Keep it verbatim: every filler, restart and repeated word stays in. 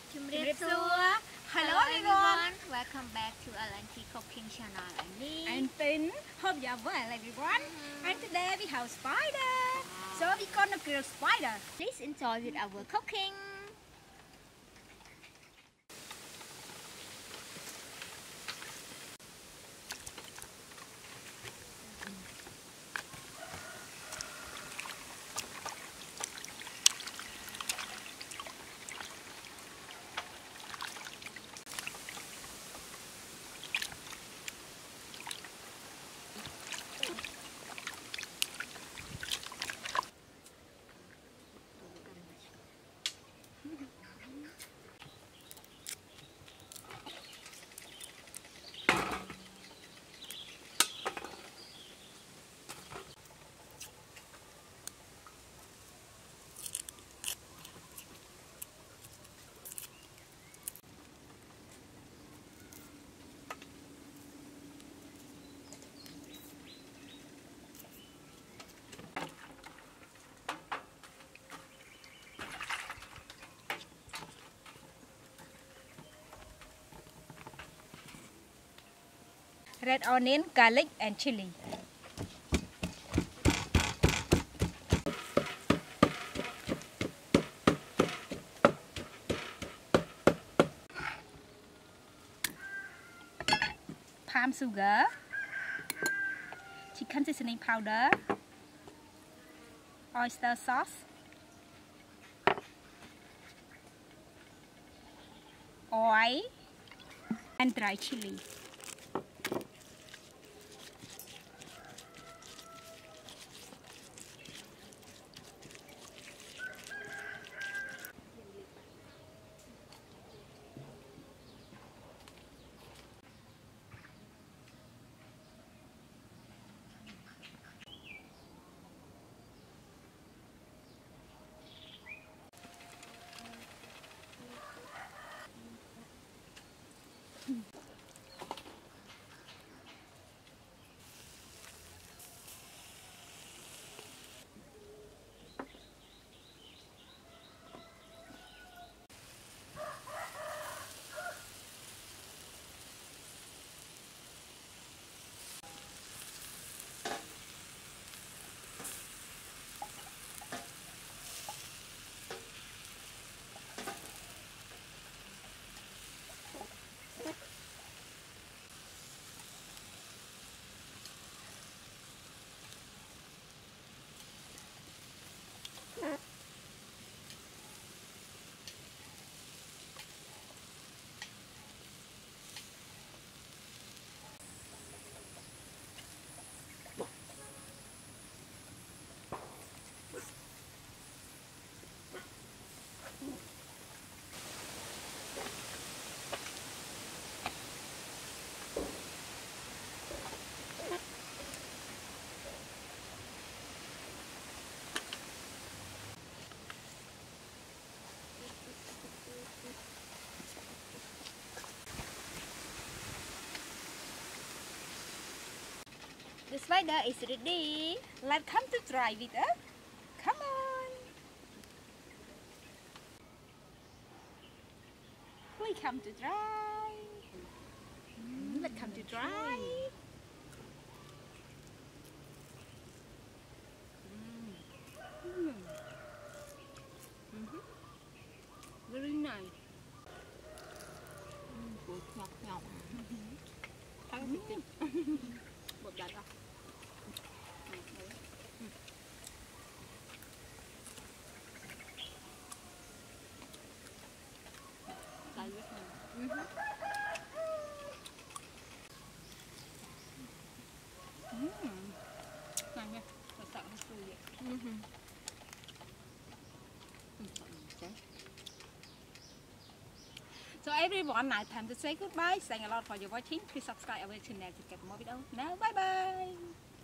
Hello, Hello everyone. Welcome back to L N T Cooking Channel. And me. And Tin. Hope you are well, everyone. Mm-hmm. And today we have spider. Wow. So we're gonna grill spider. Please enjoy with our cooking. Red onion, garlic, and chili. Palm sugar, chicken seasoning powder, oyster sauce, oil, and dry chili. The spider is ready. Let's come to try with us. Come on. We come to try. Mm, let's come to try. Mm. Mm-hmm. Very nice. Bột ngọt ngọt. Thắng thịt thịt. Bột đặt à? Ngon nha, nó sợ nó sùi vậy. So everyone, now time to say goodbye. Thanks a lot for your watching. Please subscribe our channel to get more videos. Now, bye bye.